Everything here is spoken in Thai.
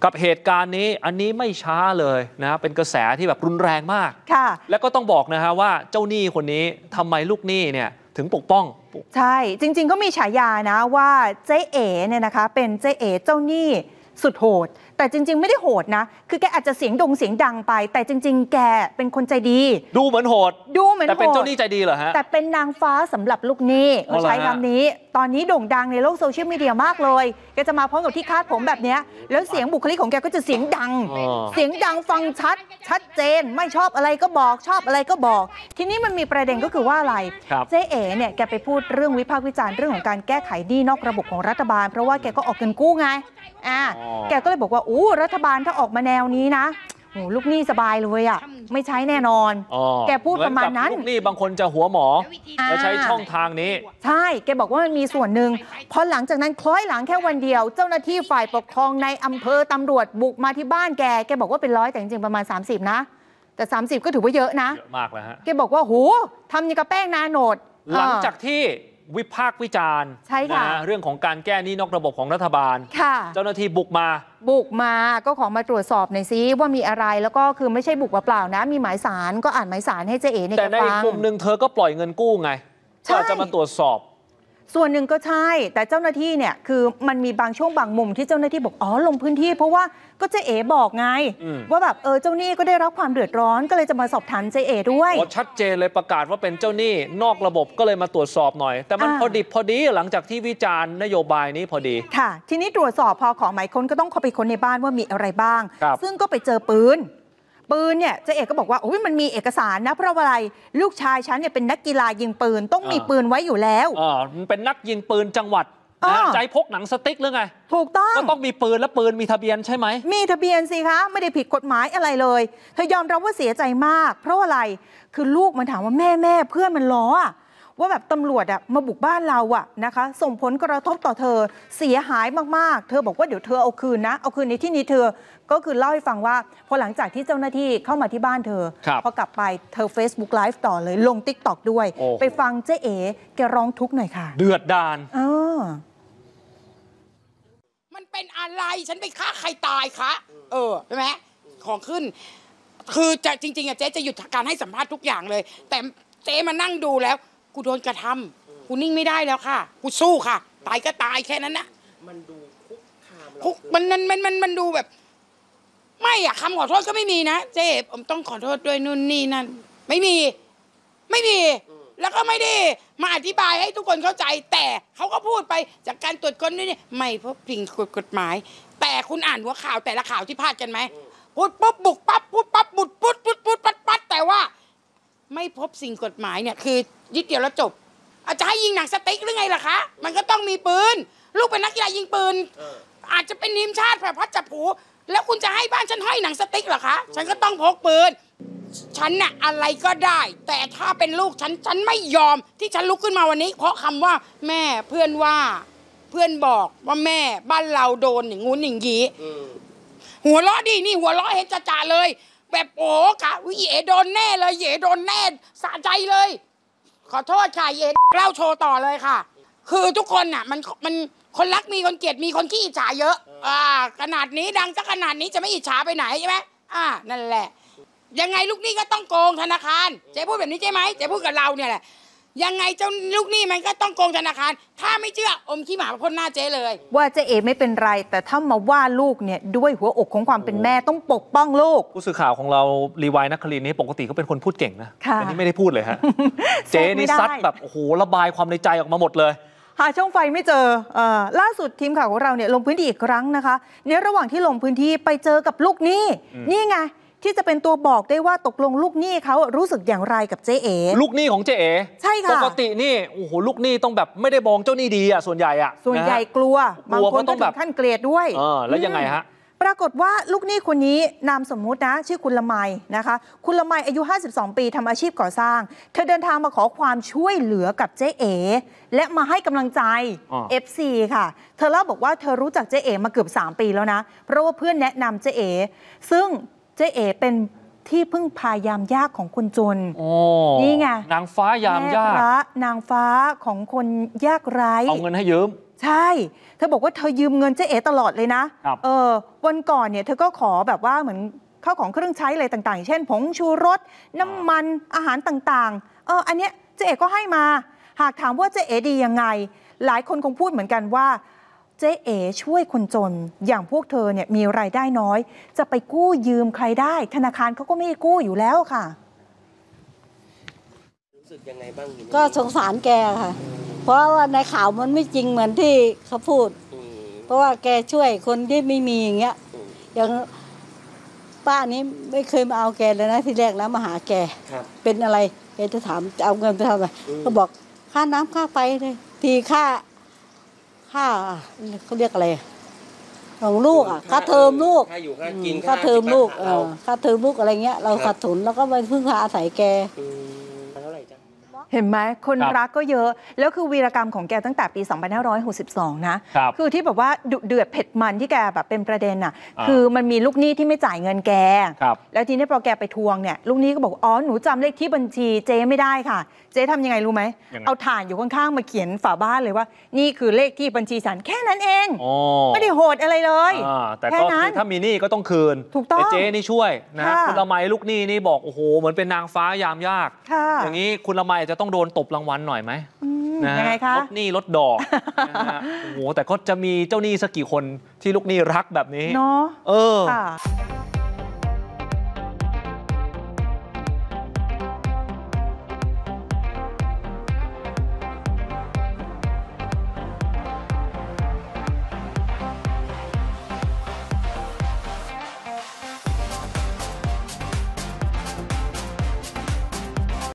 กับเหตุการณ์นี้อันนี้ไม่ช้าเลยนะเป็นกระแสที่แบบรุนแรงมากค่ะแล้วก็ต้องบอกนะฮะว่าเจ้าหนี้คนนี้ทำไมลูกหนี้เนี่ยถึงปกป้องใช่จริงๆก็มีฉายานะว่าเจ๊เอ๋เนี่ยนะคะเป็นเจ๊เอ๋เจ้าหนี้สุดโหดแต่จริงๆไม่ได้โหดนะคือแกอาจจะเสียงดังไปแต่จริงๆแกเป็นคนใจดีดูเหมือนโหดแต่เป็นเจ้าหนี้ใจดีเหรอฮะแต่เป็นนางฟ้าสำหรับลูกหนี้เขาใช้คำนี้ตอนนี้โด่งดังในโลกโซเชียลมีเดียมากเลยแกจะมาพร้อมกับที่คาดผมแบบนี้แล้วเสียงบุคลิกของแกก็จะเสียงดังฟังชัดเจนไม่ชอบอะไรก็บอกชอบอะไรก็บอกทีนี้มันมีประเด็นก็คือว่าอะไรเจ๊เอ๋เนี่ยแกไปพูดเรื่องวิพากษ์วิจารณ์เรื่องของการแก้ไขหนี้นอกระบบของรัฐบาลเพราะว่าแกก็ออกเงินกู้ไงแกก็เลยบอกว่ารัฐบาลถ้าออกมาแนวนี้นะลูกหนี้สบายเลยอ่ะไม่ใช้แน่นอนแกพูดประมาณนั้นลูกหนี้บางคนจะหัวหมอแล้วใช้ช่องทางนี้ใช่แกบอกว่ามันมีส่วนหนึ่งพอหลังจากนั้นคล้อยหลังแค่วันเดียวเจ้าหน้าที่ฝ่ายปกครองในอำเภอตำรวจบุกมาที่บ้านแกบอกว่าเป็น100แต่จริงๆประมาณ30นะแต่30ก็ถือว่าเยอะนะเยอะมากแล้วฮะแกบอกว่าทำยังกับแป้งนาโนดหลังจากที่วิพากษ์วิจารณ์เรื่องของการแก้หนี้นอกระบบของรัฐบาลเจ้าหน้าที่บุกมาก็ขอมาตรวจสอบหน่อยซิว่ามีอะไรแล้วก็คือไม่ใช่บุกเปล่าๆนะมีหมายสารก็อ่านหมายสารให้เจ๊เอ๋ในแต่ในกลุ่มหนึ่งเธอก็ปล่อยเงินกู้ไงก็จะมาตรวจสอบส่วนหนึ่งก็ใช่แต่เจ้าหน้าที่เนี่ยคือมันมีบางช่วงบางมุมที่เจ้าหน้าที่บอกลงพื้นที่เพราะว่าก็เจ๊เอ๋บอกไงว่าแบบเจ้าหนี้ก็ได้รับความเดือดร้อนก็เลยจะมาสอบถามเจ๊เอ๋ด้วยชัดเจนเลยประกาศว่าเป็นเจ้าหนี้นอกระบบก็เลยมาตรวจสอบหน่อยแต่มันพอดิบพอดีหลังจากที่วิจารณ์นโยบายนี้พอดีค่ะทีนี้ตรวจสอบพอขอหมายค้นก็ต้องเข้าไปค้นในบ้านว่ามีอะไรบ้างซึ่งก็ไปเจอปืนเนี่ยเจ๊เอกก็บอกว่ามันมีเอกสารนะเพราะอะไรลูกชายฉันเนี่ยเป็นนักกีฬายิงปืนต้องมีปืนไว้อยู่แล้วมันเป็นนักยิงปืนจังหวัดใจพกหนังสติ๊กหรือไงถูกต้องก็ต้องมีปืนและปืนมีทะเบียนใช่ไหมมีทะเบียนสิคะไม่ได้ผิดกฎหมายอะไรเลยเธอยอมรับว่าเสียใจมากเพราะอะไรคือลูกมันถามว่าแม่เพื่อนมันล้อว่าแบบตำรวจมาบุกบ้านเรานะคะส่งผลกระทบต่อเธอเสียหายมากๆเธอบอกว่าเดี๋ยวเธอเอาคืนนะเอาคืนในที่นี้เธอก็คือเล่าให้ฟังว่าพอหลังจากที่เจ้าหน้าที่เข้ามาที่บ้านเธอพอกลับไปเธอ Facebook Live ต่อเลยลง TikTok ด้วยไปฟังเจ๊เอ๋แกร้องทุกข์หน่อยค่ะเดือดดาลมันเป็นอะไรฉันไปฆ่าใครตายคะใช่ไหมของขึ้นคือจะจริงๆเจ๊จะหยุดการให้สัมภาษณ์ทุกอย่างเลยแต่เจ๊มานั่งดูแล้วกูโดนกระทำกูนิ่งไม่ได้แล้วค่ะกูสู้ค่ะตายก็ตายแค่นั้นนะมันดูคุกคามคุกมันดูแบบไม่คำขอโทษก็ไม่มีนะเจ๊ผมต้องขอโทษด้วยนู่นนี่นั่นไม่มีแล้วก็ไม่ได้มาอธิบายให้ทุกคนเข้าใจแต่เขาก็พูดไปจากการตรวจค้นนี่ไม่พบผิดกฎหมายแต่คุณอ่านหัวข่าวแต่ละข่าวที่พาดกันไหมพูดปุ๊บบุกปั๊บพูดปั๊บบุดปุ๊ดปัดแต่ว่าไม่พบสิ่งกฎหมายเนี่ยคือยึดเดียวแล้วจบอาจจะให้ยิงหนังสติ๊กหรือไงล่ะคะมันก็ต้องมีปืนลูกเป็นนักกีฬายิงปืนอาจจะเป็นทีมชาติแบบพัดจับผูแล้วคุณจะให้บ้านฉันห้อยหนังสติ๊กเหรอคะฉันก็ต้องพกปืนฉันน่ะอะไรก็ได้แต่ถ้าเป็นลูกฉันไม่ยอมที่ฉันลุกขึ้นมาวันนี้เพราะคำว่าแม่เพื่อนบอกว่าแม่บ้านเราโดนอย่างงู้นอย่างงี้หัวเราะดินี่หัวเราะเห็นจ่าเลยแบบโอ้กะเอ๋โดนแน่เลยเอ๋โดนแน่สะใจเลยขอโทษค่ะเอ๋เล่าโชว์ต่อเลยค่ะคือทุกคนน่ะมันคนรักมีคนเกลียดมีคนขี้อิจฉาเยอะขนาดนี้ดังซะขนาดนี้จะไม่อิจฉาไปไหนใช่ไหมนั่นแหละยังไงลูกหนี้ก็ต้องโกงธนาคารเจ๊พูดแบบนี้ใช่ไหมเจ๊พูดกับเราเนี่ยแหละยังไงเจ้าลูกหนี้มันก็ต้องโกงธนาคารถ้าไม่เชื่ออมขี้หมาพ่นหน้าเจ๊เลยว่าเจ๊เอ๋ไม่เป็นไรแต่ถ้ามาว่าลูกเนี่ยด้วยหัวอกของความเป็นแม่ต้องปกป้องลูกผู้สื่อข่าวของเรารีวายนักคลินนี้ปกติเขาเป็นคนพูดเก่งนะอันนี้ไม่ได้พูดเลยฮะเจ๊นี่ซัดแบบโอ้โหระบายความในใจออกมาหมดเลยหาช่องไฟไม่เจอล่าสุดทีมข่าวของเราเนี่ยลงพื้นที่อีกครั้งนะคะในระหว่างที่ลงพื้นที่ไปเจอกับลูกหนี้นี่ไงที่จะเป็นตัวบอกได้ว่าตกลงลูกหนี้เขารู้สึกอย่างไรกับเจ๊เอ๋ลูกหนี้ของเจ๊เอ๋ใช่ค่ะปกตินี่โอ้โหลูกหนี้ต้องแบบไม่ได้มองเจ้าหนี้ดีส่วนใหญ่กลัวบางคนต้องแบบขั้นเกลียดด้วยแล้วยังไงฮะปรากฏว่าลูกหนี้คนนี้นามสมมุตินะชื่อคุณละไมนะคะคุณละไมอายุ52ปีทำอาชีพก่อสร้างเธอเดินทางมาขอความช่วยเหลือกับเจ๊เอ๋และมาให้กำลังใจ FC ค่ะเธอเล่าบอกว่าเธอรู้จักเจ๊เอ๋มาเกือบ3ปีแล้วนะเพราะว่าเพื่อนแนะนำเจ๊เอ๋ซึ่งเจ๊เอ๋เป็นที่พึ่งพายามยากของคนจนนี่ไงนางฟ้ายามยากนางฟ้าของคนยากไร้เอาเงินให้ยืมใช่เธอบอกว่าเธอยืมเงินเจ๊เอ๋ตลอดเลยนะวันก่อนเนี่ยเธอก็ขอแบบว่าเหมือนข้าวของเครื่องใช้อะไรต่างๆเช่นผงชูรสน้ำมันอาหารต่างๆอันเนี้ยเจ๊เอ๋ก็ให้มาหากถามว่าเจ๊เอ๋ดียังไงหลายคนคงพูดเหมือนกันว่าเจ๊เอ๋ช่วยคนจนอย่างพวกเธอเนี่ยมีรายได้น้อยจะไปกู้ยืมใครได้ธนาคารเขาก็ไม่กู้อยู่แล้วค่ะรู้สึกยังไงบ้างก็สงสารแกค่ะเพราะว่าในข่าวมันไม่จริงเหมือนที่เขาพูดเพราะว่าแกช่วยคนที่ไม่มีอย่างเงี้ยอย่างป้านี้ไม่เคยมาเอาแกเลยนะที่แรกแล้วมาหาแกเป็นอะไรแกจะถามจะเอาเงินไปทำอะไรก็บอกค่าน้ำค่าไฟเลยทีค่าเขาเรียกอะไรของลูกอ่ะค่าเทอมลูกค่าอยู่ค่ากินค่าเทอมลูกค่าเทอมลูกอะไรเงี้ยเราขาดทุนแล้วก็ไปพึ่งพาอาศัยแกเห็นไหมคนรักก็เยอะแล้วคือวีรกรรมของแกตั้งแต่ปี 2562 นะคือที่แบบว่าดุเดือดเผ็ดมันที่แกแบบเป็นประเด็นอ่ะคือมันมีลูกหนี้ที่ไม่จ่ายเงินแกแล้วทีนี้พอแกไปทวงเนี่ยลูกหนี้ก็บอกอ๋อหนูจำเลขที่บัญชีเจ๊ไม่ได้ค่ะเจ๊ทำยังไงรู้ไหมเอาถ่านอยู่ข้างๆมาเขียนฝาบ้านเลยว่านี่คือเลขที่บัญชีฉันแค่นั้นเองไม่ได้โหดอะไรเลยแต่ก็คือถ้ามีหนี้ก็ต้องคืนถูกต้องเจ๊นี่ช่วยนะคุณละไมลูกหนี้นี่บอกโอ้โหเหมือนเป็นนางฟ้ายามยากอย่างนี้คุณละไมจะต้องโดนตบรางวัลหน่อยไหมยังไงคะลดหนี้ลดดอกโอ้โหแต่ก็จะมีเจ้าหนี้สักกี่คนที่ลูกหนี้รักแบบนี้เนาะ